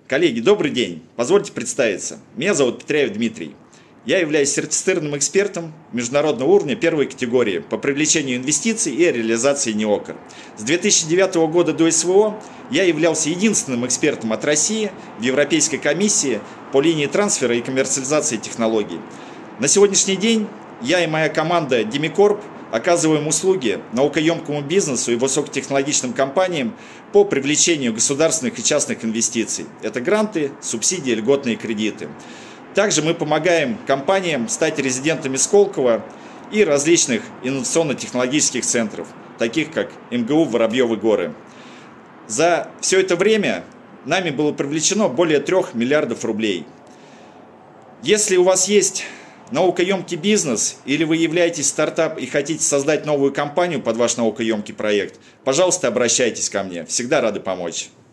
Коллеги, добрый день. Позвольте представиться. Меня зовут Петряев Дмитрий. Я являюсь сертифицированным экспертом международного уровня первой категории по привлечению инвестиций и реализации НИОКР. С 2009 года до СВО я являлся единственным экспертом от России в Европейской комиссии по линии трансфера и коммерциализации технологий. На сегодняшний день я и моя команда Demicorp оказываем услуги наукоемкому бизнесу и высокотехнологичным компаниям по привлечению государственных и частных инвестиций. Это гранты, субсидии, льготные кредиты. Также мы помогаем компаниям стать резидентами Сколково и различных инновационно-технологических центров, таких как МГУ Воробьевы горы. За все это время нами было привлечено более 3 миллиардов рублей. Если у вас есть наукоемкий бизнес или вы являетесь стартап и хотите создать новую компанию под ваш наукоемкий проект, пожалуйста, обращайтесь ко мне. Всегда рады помочь.